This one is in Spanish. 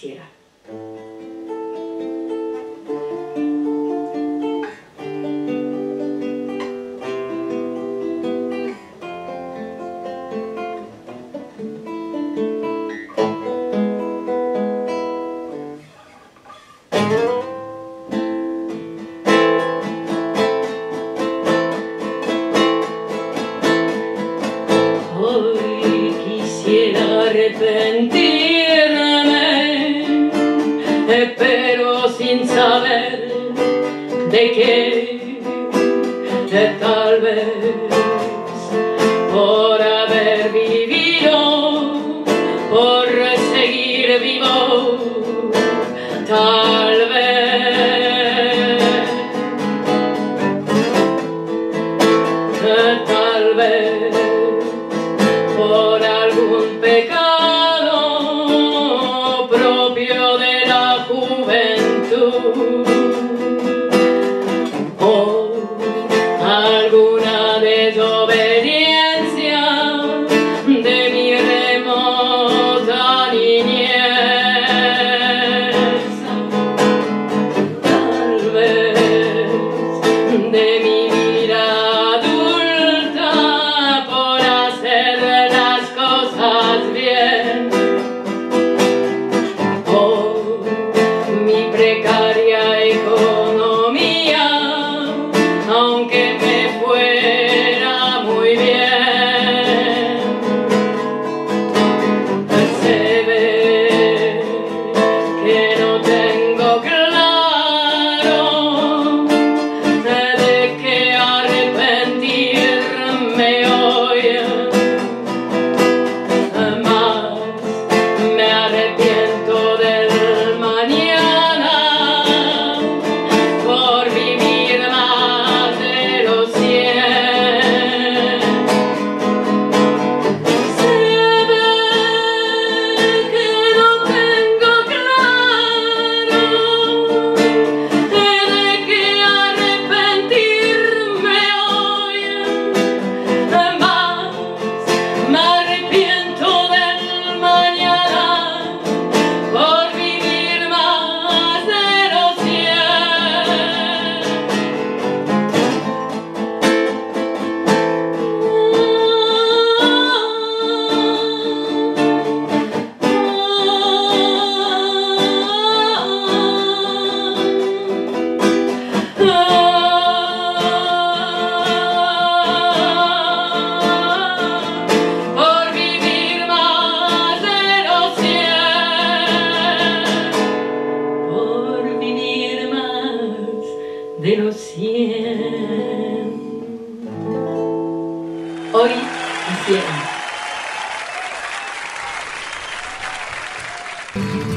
quisiera. Hoy quisiera arrepentirme, pero sin saber de qué, tal vez por haber vivido, por seguir vivo, tal vez por algún pecado propio de la juventud, o alguna desobediencia de mi remota niñez, tal vez de mi vida adulta por hacer las cosas bien, o mi precaria economía, aunque me fuera muy bien. Se ve que no tengo claro de qué arrepentirme hoy, más me arrepiento del mañana por vivir más de los 100. Se ve que no tengo claro de qué arrepentirme hoy, más me arrepiento del mañana por vivir más de los 100. Hoy quisiera.